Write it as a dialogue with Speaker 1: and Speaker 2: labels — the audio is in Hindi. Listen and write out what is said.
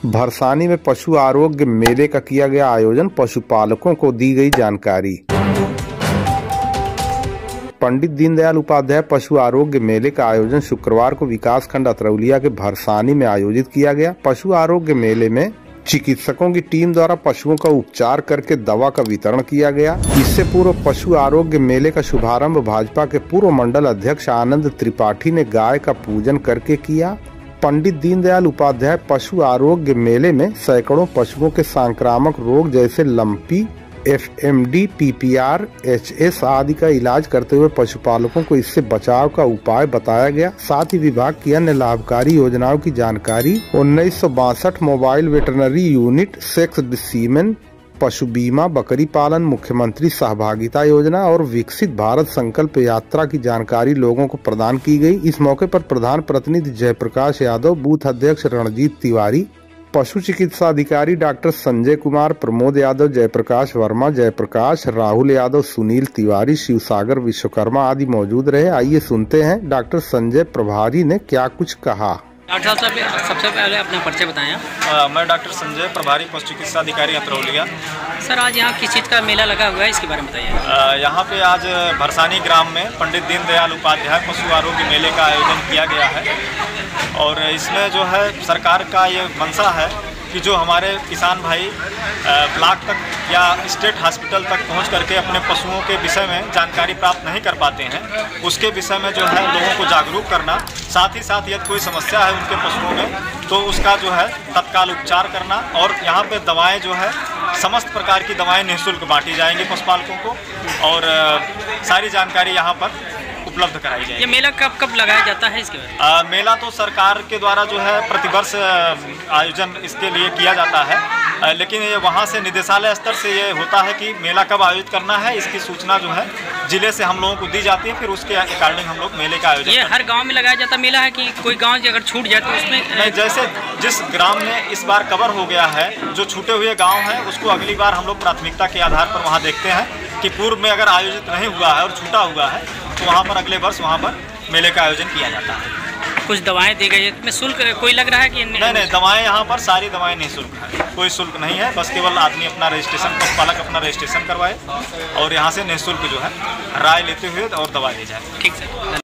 Speaker 1: भरसानी में पशु आरोग्य मेले का किया गया आयोजन, पशुपालकों को दी गई जानकारी। पंडित दीनदयाल उपाध्याय पशु आरोग्य मेले का आयोजन शुक्रवार को विकासखंड अतरौलिया के भरसानी में आयोजित किया गया। पशु आरोग्य मेले में चिकित्सकों की टीम द्वारा पशुओं का उपचार करके दवा का वितरण किया गया। इससे पूर्व पशु आरोग्य मेले का शुभारंभ भाजपा के पूर्व मंडल अध्यक्ष आनंद त्रिपाठी ने गाय का पूजन करके किया। पंडित दीनदयाल उपाध्याय पशु आरोग्य मेले में सैकड़ों पशुओं के संक्रामक रोग जैसे लंपी, FMD, PPR, HS आदि का इलाज करते हुए पशुपालकों को इससे बचाव का उपाय बताया गया। साथ ही विभाग की अन्य लाभकारी योजनाओं की जानकारी, 1962 mobile veterinary unit, sex semen, पशु बीमा, बकरी पालन, मुख्यमंत्री सहभागिता योजना और विकसित भारत संकल्प यात्रा की जानकारी लोगों को प्रदान की गई। इस मौके पर प्रधान प्रतिनिधि जयप्रकाश यादव, बूथ अध्यक्ष रणजीत तिवारी, पशु चिकित्सा अधिकारी डॉक्टर संजय कुमार, प्रमोद यादव, जयप्रकाश वर्मा, जयप्रकाश, राहुल यादव, सुनील तिवारी, शिवसागर विश्वकर्मा आदि मौजूद रहे। आइए सुनते हैं डॉक्टर संजय प्रभारी ने क्या कुछ कहा।
Speaker 2: डॉक्टर साहब, सबसे पहले अपना परिचय बताएं।
Speaker 3: मैं डॉक्टर संजय प्रभारी पशु चिकित्सा अधिकारी अतरौलिया।
Speaker 2: सर, आज यहाँ किस चीज़ का मेला लगा हुआ है, इसके बारे में बताइए।
Speaker 3: यहाँ पे आज भरसानी ग्राम में पंडित दीनदयाल उपाध्याय पशु आरोग्य मेले का आयोजन किया गया है और इसमें जो है सरकार का ये मंशा है कि जो हमारे किसान भाई ब्लॉक तक या स्टेट हॉस्पिटल तक पहुंच करके अपने पशुओं के विषय में जानकारी प्राप्त नहीं कर पाते हैं, उसके विषय में जो है लोगों को जागरूक करना, साथ ही साथ यदि कोई समस्या है उनके पशुओं में तो उसका जो है तत्काल उपचार करना। और यहाँ पे दवाएं जो है समस्त प्रकार की दवाएं निःशुल्क बांटी जाएंगी पशुपालकों को और सारी जानकारी यहाँ पर उपलब्ध कराई जाएगी।
Speaker 2: ये मेला कब कब लगाया जाता है इसके बारे में?
Speaker 3: मेला तो सरकार के द्वारा जो है प्रतिवर्ष आयोजन इसके लिए किया जाता है, लेकिन ये वहाँ से निदेशालय स्तर से ये होता है कि मेला कब आयोजित करना है, इसकी सूचना जो है जिले से हम लोगों को दी जाती है, फिर उसके अकॉर्डिंग हम लोग मेले का आयोजन।
Speaker 2: ये हर गांव में लगाया जाता मेला है कि कोई गांव अगर छूट जाए तो उसमें
Speaker 3: नहीं, जैसे जिस ग्राम में इस बार कवर हो गया है, जो छूटे हुए गाँव हैं उसको अगली बार हम लोग प्राथमिकता के आधार पर वहाँ देखते हैं कि पूर्व में अगर आयोजित नहीं हुआ है और छूटा हुआ है तो वहाँ पर अगले वर्ष वहाँ पर मेले का आयोजन किया जाता है।
Speaker 2: कुछ दवाएं दी गई है, शुल्क कोई लग रहा है कि
Speaker 3: नहीं, दवाएं यहाँ पर सारी दवाएं निःशुल्क है, कोई शुल्क नहीं है, बस केवल आदमी अपना रजिस्ट्रेशन, पशुपालक अपना रजिस्ट्रेशन करवाए और यहाँ से निःशुल्क जो है राय लेते हुए और दवा दी जाए।
Speaker 2: ठीक सर।